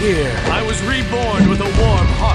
here. I was reborn with a warm heart.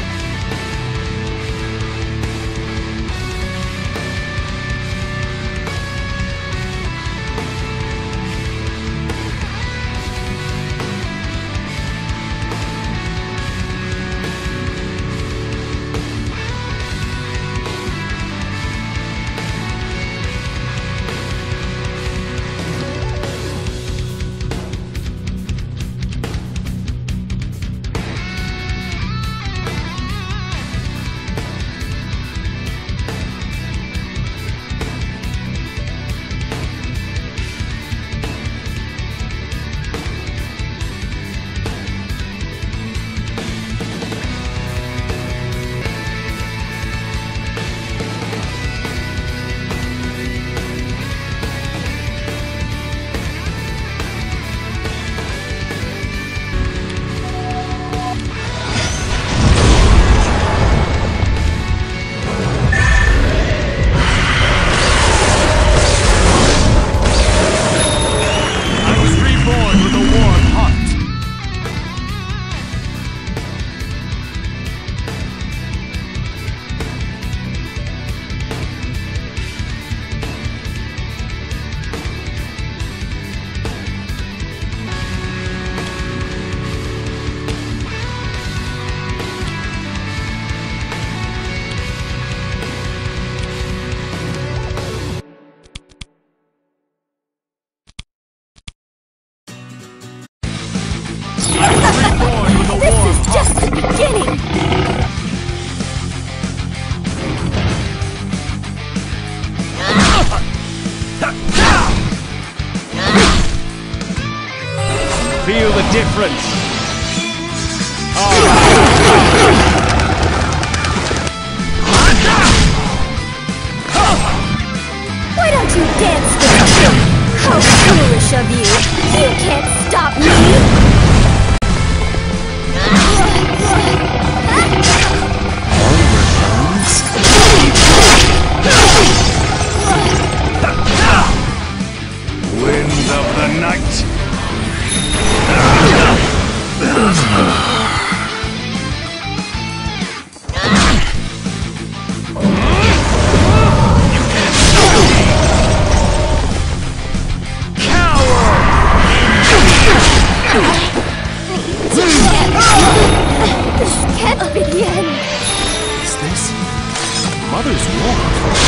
Feel the difference. Why don't you dance with me? How foolish of you! You can't stop me! Wind of the night. This can't be the end! Is this Mother's warmth?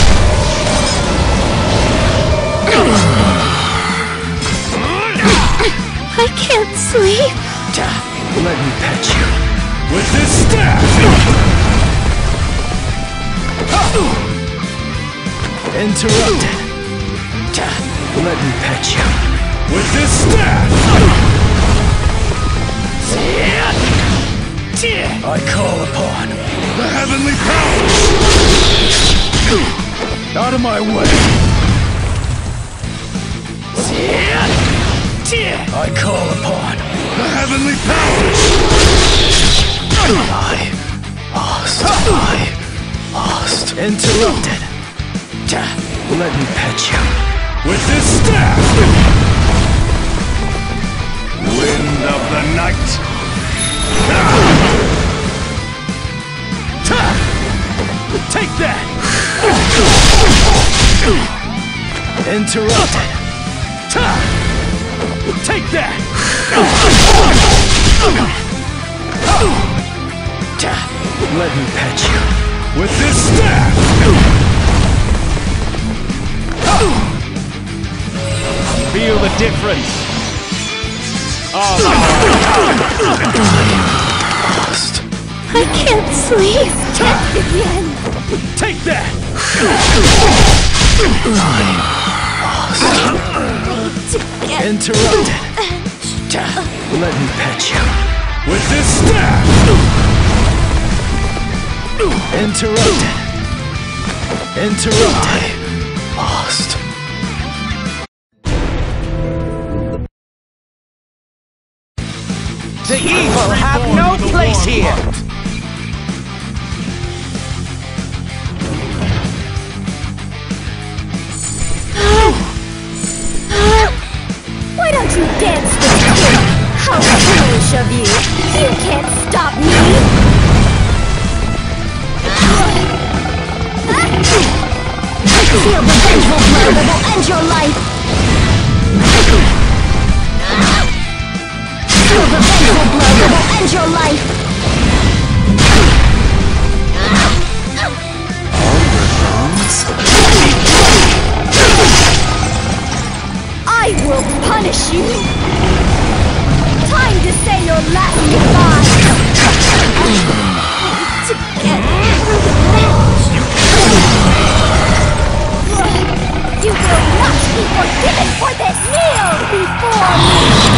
I can't sleep! Let me pet you. With this staff! Interrupted. Let me pet you. With this staff! I call upon the heavenly powers! Out of my way! I call upon the heavenly powers! I lost. Interrupted. Let me pet you. With this staff! Wind of the night! Take that! Interrupted. Take that! Let me pet you. With this staff! Feel the difference! I can't sleep! Can't begin! Take that! Interrupted. Let me pet you. With this staff! Interrupted. Lost. The evil have no place here! Why don't you dance with me? How foolish foolish of you! You can't stop me! Feel the vengeful blow that will end your life! Feel the vengeful blow that will end your life! I will punish you! Time to say your last goodbye! To get revenge! You will not be forgiven for this! Kneel before me!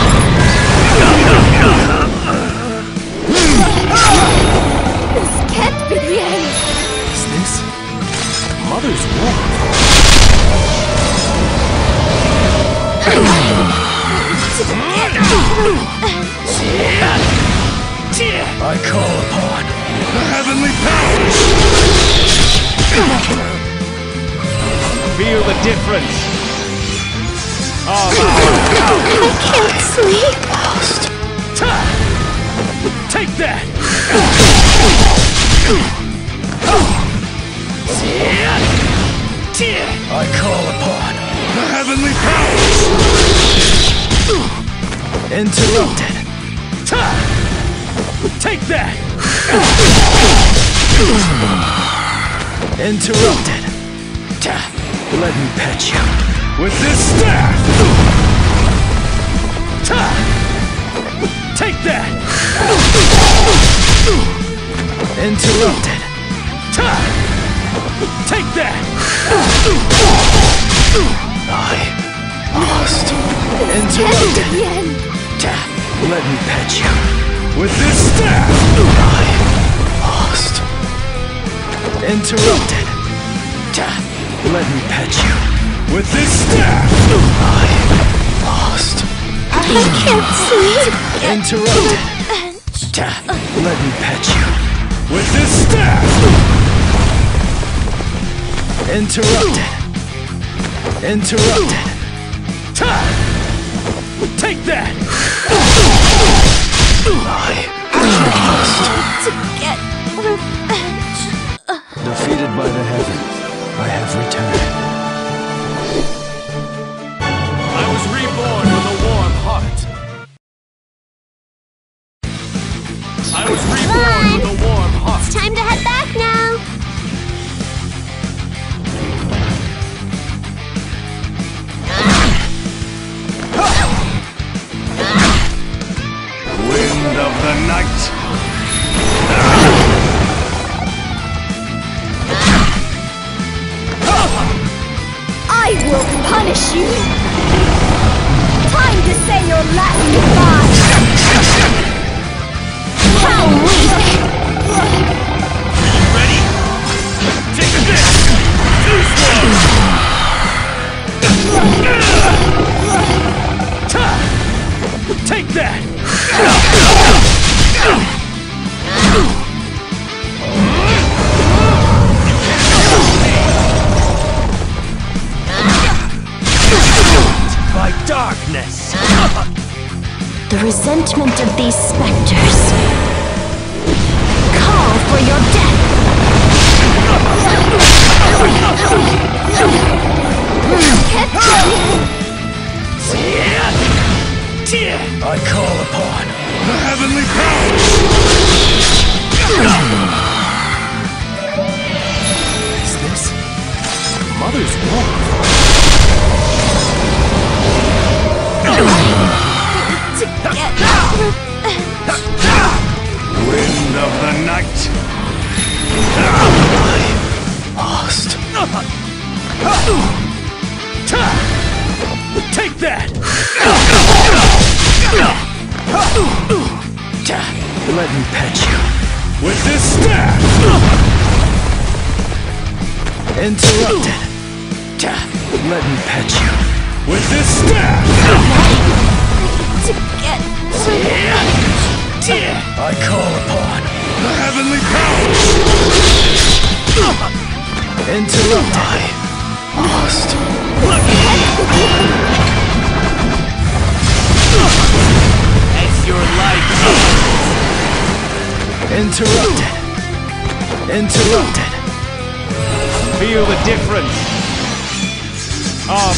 This can't be the end! Is this Mother's War? I call upon the heavenly powers! Feel the difference of our I can't sleep! Take that! I call upon the heavenly powers! Interrupted! Take that! Interrupted! Let me pet you with this staff! Take that! Interrupted! Take that! I must interrupted! Let me pet you with this staff! I must interrupted! Let me pet you with this staff! I must can't sleep! interrupted! Let me pet you with this staff! Interrupted! Interrupted! Take that! I must To get revenge! defeated by the heaven. I have returned. I was reborn with a warm heart. I was reborn with a warm heart. It's time to head back now! Wind of the night. I will punish you! Time to say your last goodbye! How weak! Ready? Take this! Take that! By darkness! The resentment of these specters call for your death! I call upon the heavenly powers! Is this Mother's War? Wind of the night! I must Take that! let me pet you With this staff! interrupted. Let me pet you With this staff! To get I call upon The heavenly powers! interrupted. I must As your life Interrupted. Interrupted. feel the difference. Lost.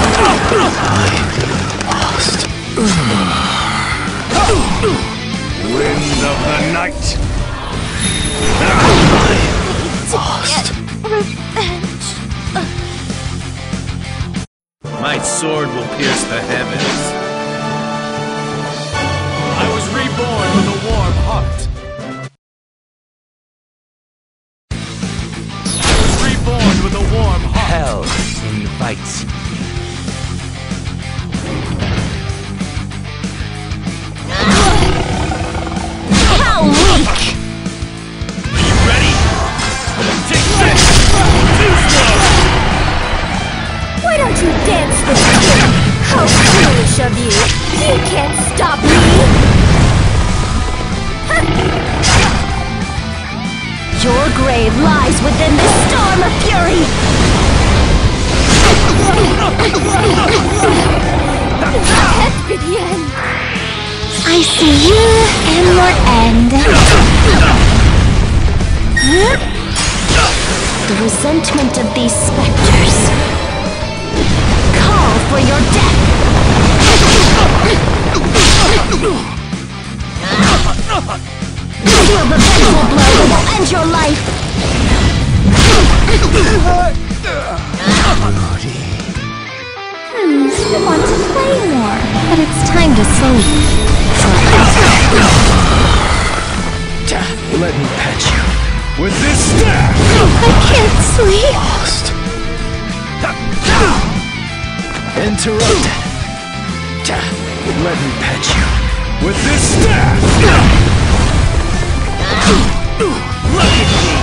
Wind of the night. Lost. Revenge. My sword will pierce the heavens. I was reborn with a warm heart. I was reborn with a warm heart. Hell invites you. How weak! Are you ready? Take this! Too slow! Why don't you dance with me? How foolish of you! You can't stop me! Your grave lies within this storm of fury! I see you and your end. The resentment of these specters call for your death. Deal the vengeful blow that will end your life. I want to play more, but it's time to sleep. Let me pet you. With this staff! I can't sleep. Lost. Interrupted. Let me pet you. With this staff! Look at me!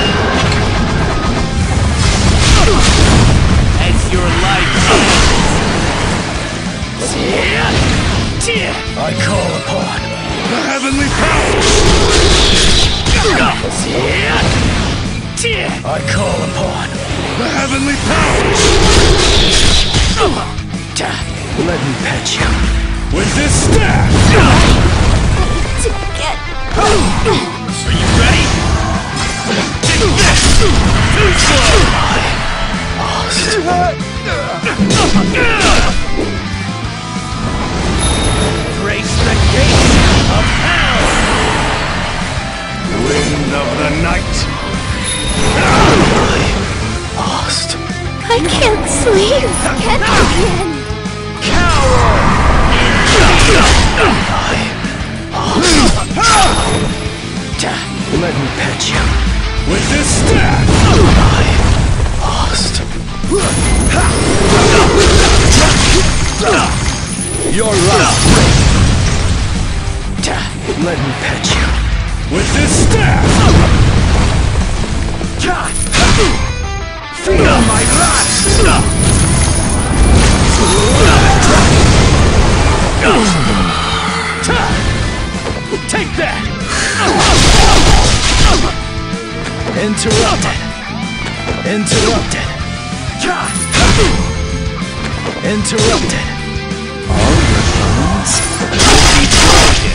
As your life I call upon the heavenly powers! I call upon the heavenly powers! Let me pet you. With this staff! To get Are you ready? Take this! Too slow! Brace the gates of hell! Wind of the night! Lost. I can't sleep. Get again. Coward! Let me pet you. With this staff! Lost. You're right. Let me pet you. With this staff! Feel my wrath! Take that! Interrupted. Interrupted. Interrupted. All your bones Be broken!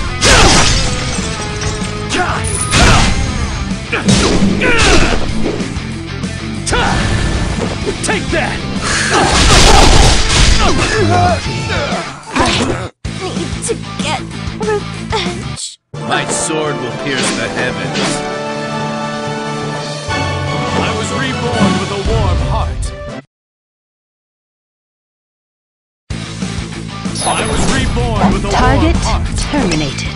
Take that! Need to get revenge. My sword will pierce the heavens. I was reborn with a warm heart. I was reborn with a Target warm heart. terminated.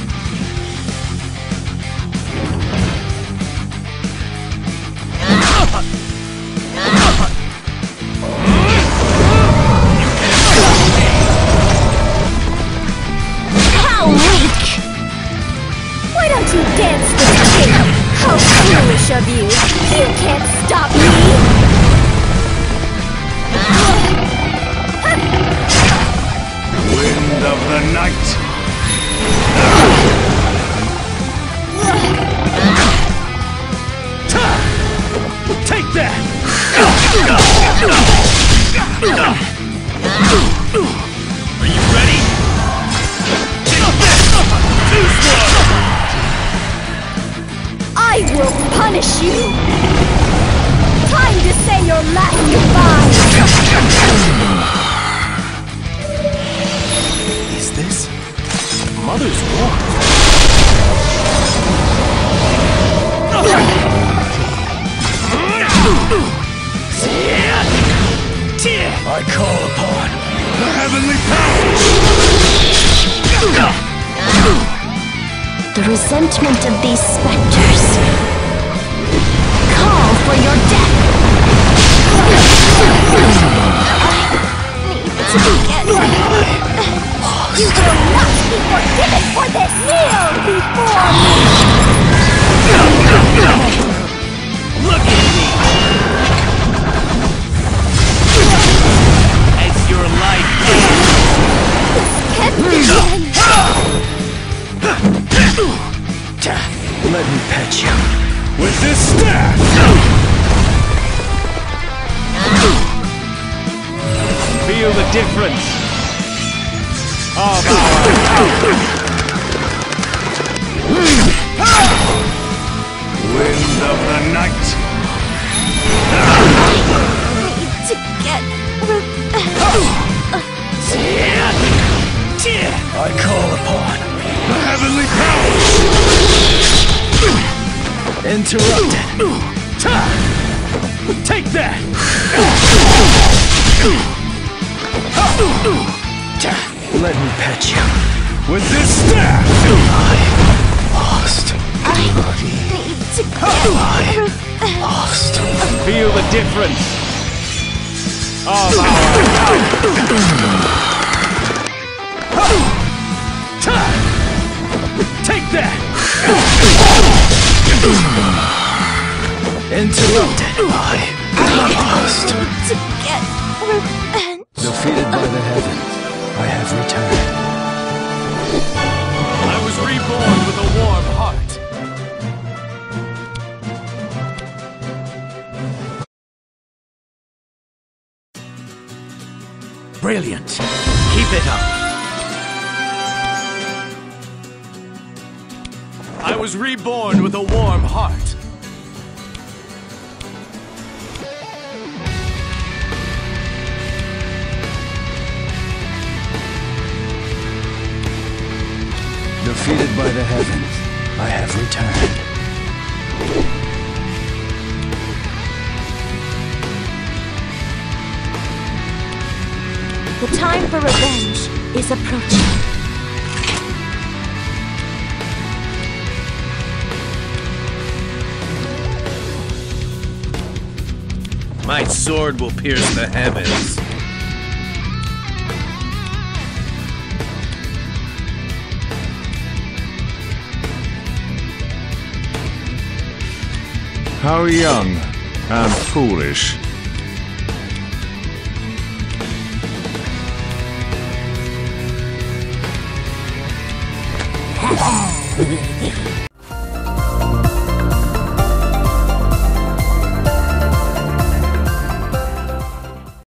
How weak! Why don't you dance with me? How foolish of you! You can't stop me! Wind of the night. Take that! Are you ready? Take this! punish you! Time to say your last goodbye! Is this Mother's warmth? I call upon the heavenly powers! The resentment of these specters call for your death! You will not be forgiven for this! Kneel before me! Look at me! As your life ends. Can't begin! Let me pet you with this staff! Feel the difference of our power. Wind of the night! To get I call upon the heavenly powers! Interrupted! Take that! Let me pet you with this staff! I lost. I lost. Feel the difference of our power. Take that! Interrupted. I lost. to get revenge. Defeated by the heavens, I have returned. I was reborn with a warm heart. Brilliant. Keep it up. I was reborn with a warm heart. Defeated by the heavens, I have returned. The time for revenge is approaching. My sword will pierce the heavens. How young and foolish.